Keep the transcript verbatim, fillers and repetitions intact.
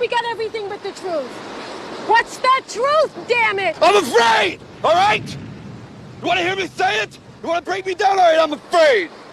speak out everything but the truth. What's the truth, damn it? I'm afraid, all right? You want to hear me say it? You want to break me down? All right, I'm afraid.